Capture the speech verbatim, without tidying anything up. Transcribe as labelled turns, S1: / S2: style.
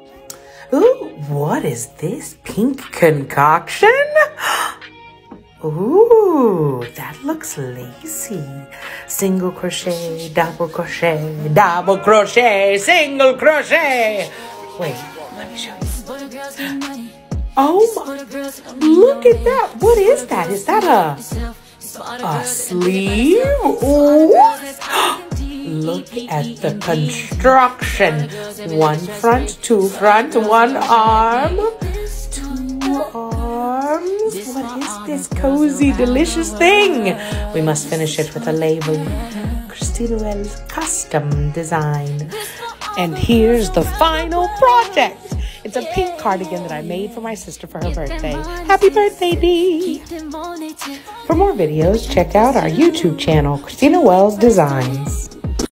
S1: Ooh, what is this pink concoction? Ooh, that looks lacy. Single crochet, double crochet, double crochet, single crochet. Wait, let me show you. Oh, my, look at that. What is that? Is that a, a sleeve? Ooh. Look at the construction. One front, two front, one arm, two arms. What is this cozy, delicious thing? We must finish it with a label. Christina Wells Custom Design. And here's the final project. It's a pink cardigan that I made for my sister for her birthday. Happy birthday, Dee! For more videos, check out our YouTube channel, Christina Wells Designs.